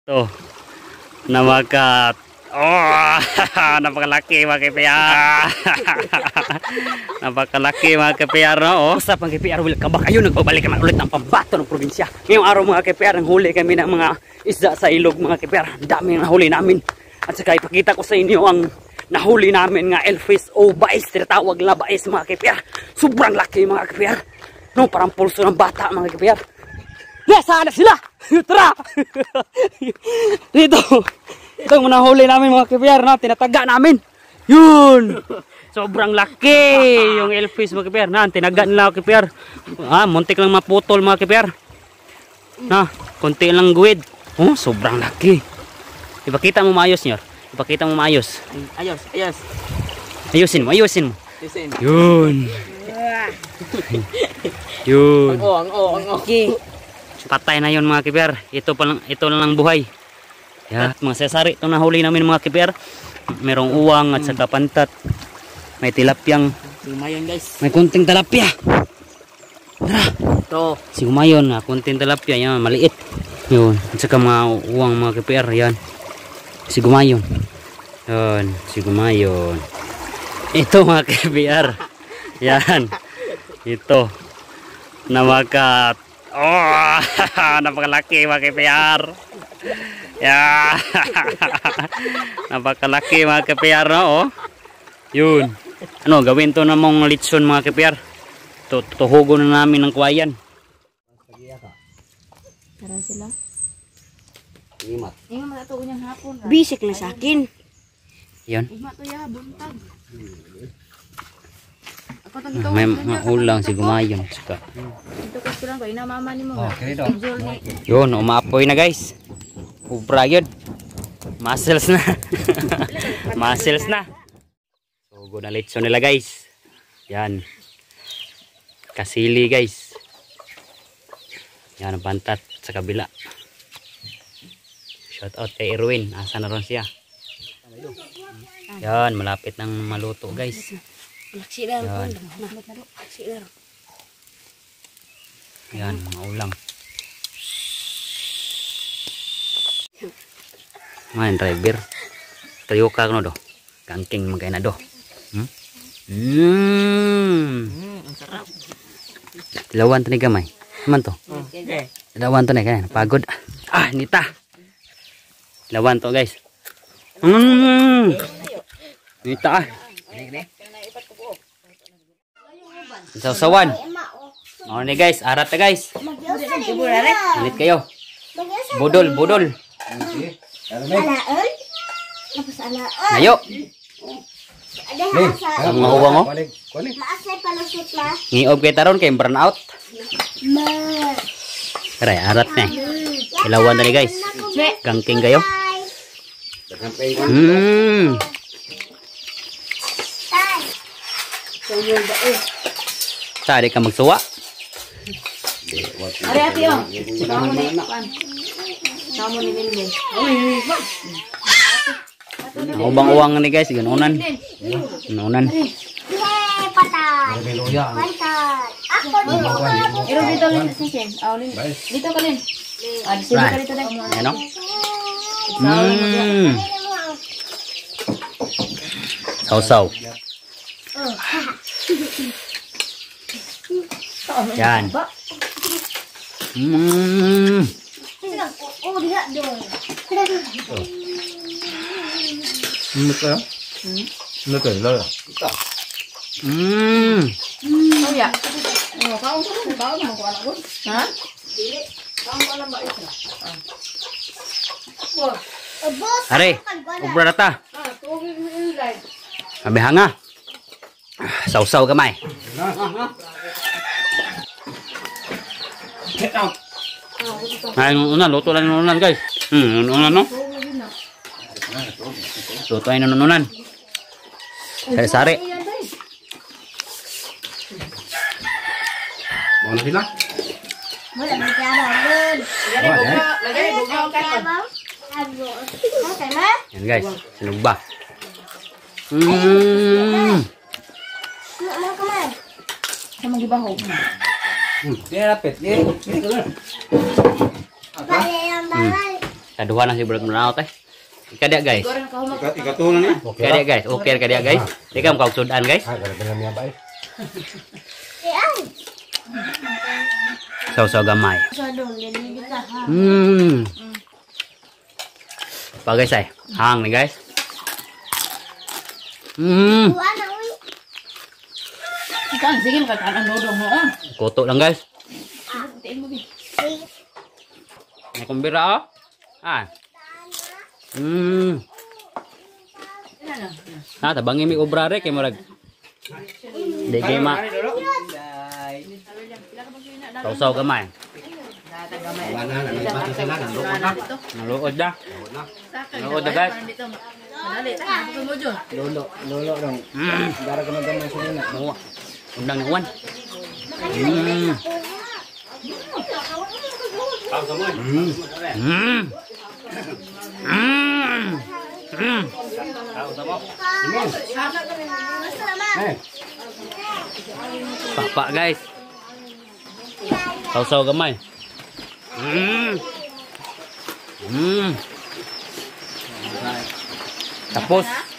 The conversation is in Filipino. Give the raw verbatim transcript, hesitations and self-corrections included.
Tuh, namakat. Oh, napakalaki mga K P R. Napakalaki mga K P R, no? Oh, sa pang K P R, wala ka ba kayo? Nagbabalik naman ulit ng pambato ng probinsya. Ngayong araw mga K P R, ang huli kami ng mga isda sa ilog mga K P R. Ang dami ang nahuli namin. At saka ipakita ko sa inyo ang nahuli namin nga Elfish o bais. Tinatawag na bais mga K P R. Sobrang laki mga K P R. No, parang pulso ng bata mga K P R. Yes, sana sila! Tara! Dito! Ito ang nahuli namin mga K P R na tinataga namin. Yun! Sobrang laki yung Elfish mga K P R. Na, tinaga nila mga K P R. Ah, muntik lang maputol mga K P R. Na, konti lang guwid. Oh, sobrang laki. Ipakita mo maayos nyo. Ipakita mo maayos. Ayos, ayos. Ayusin mo, ayusin mo. Ayusin. Yun. Yun. Ang o, ang o, ang o. Patay na yun mga K P R. Ito pa lang, ito lang ang buhay. Yeah, mga sesari itong nahuli namin mga K P R. Merong uwang at saka pantat. May tilapyang. Lumayan guys. May kunting tilapya. Tara. Ito. Si Humayon na kunting tilapya. Yan, maliit. Yun. At saka mga uwang mga K P R. Yan. Si Gumayon. Yan. Si Gumayon. Ito mga K P R. Yan. Ito. Namakat. Oh, napakalaki mga K P R. Yeah. Napakalaki mga K P R, no? Oh. Yun. Ano, gawin to na mong litson mga K P R. Tuhugo na namin ng kuwayan. Tara sila. Imat. Ingat mga ito kanyang hapon. Bisik na sa akin. Yun. Ingat to ya, buntag. Ako tang May maulang si Gumayon. Saka. Ito ko lang kay na mama ni mo. Oh, kaya daw. Schedule ni. Yun, umaapoy na guys. Ubra yun. Muscles na. Muscles na. Tuhugo na litson nila guys. Yan. Kasili guys. Yan ang pantat sa kabila. Shout out kay Erwin. Asa na ron siya? Yan, malapit nang maluto guys. Laksi na Yan. Laksi na. Yan, maulang. Main driver. Tayo ka no do. Kangking magkay na do. Hmm? Mm. Ang sarap. Tilawan to ni gamay. Man to. Okay. Tilawan to ni kaya pagod. Ah, nita. Tilawan to guys. Mm. Nita ah. Sasawan. Oh ni guys, arat na guys. Ulit kayo. Budol, budol. Alaon? Tapos alaon. Ayo. Ada hasa. Ang mahuwa mo. Maasay palusot na. Ngiob kay taron kay burn out. Ma. Aray, arat na. Ilawan na ni guys. Kangking kayo. Hmm. Tay. Sayur dae. Sari ka magsuwa. Ari ati oh. Kamu ni pan. Kamu ni Lindy. Ubang uwang ni guys, ganunan. Ganunan. Hey, patay. Patay. Ako dito. Iro dito Lin sa Chen. Ah, Lin. Dito ka Lin. Ah, dito ka dito dai. Ano? Hmm. Sausaw. Yan. Hmm. Oh, lihat dong. Ano ka? Ano ka? Lala. Hmm. Oh ya. Oh, kau kan kau mau ko anak ko. Ha? Dili. Kau wala ba ito? Ah. Boss. Are, ubra na ta. Ah, tubig ni live. Sabi hanga. Sausaw kamay. Ay, nunan, luto lang nunan guys. Hmm, nunan no? Luto ay nunan. Sari-sari. Ano sila? Wala na kaya ba? Lagay buka ka pa. Ano? Okay na? Yan guys, sinugba. Hmm. Ano ka man? Sa magibaho. Hmm, dia rapid. Dia. Bale yung bawal. Kaduha na si Brad Manaw teh. Ika dia guys. Goreng kau mau. Ikaw na ni. Ika dia guys. Oke ka dia guys. Ika mo kausudan guys. Ah, gara pala niya ba eh. Saw-saw gamay. So dong, jadi kita. Hmm. Pa guys ay. Hang ni guys. Hmm. Dua anak ui. Kan sige ka kanan dodong mo. Koto lang guys. Tiin mo bi. May kumbira oh. Ah. Hmm. Ano? Ah, tabangi mi obrare kay murag. Di kay ma. Saw-saw gamay. Wala na, nalipati sila ng lukot na. Naluod na. Sakay. Naluod na guys. Madali ta. Ito mo jo. Lolo, lolo dong. Hmm. Gara ka na gamay sila na. Muwa. Undang ni Wan. Hmm. Hmm. Hmm. Hmm. Hmm. Eh, Papa guys. Saw-saw gamay. Hmm. Hmm. Tapos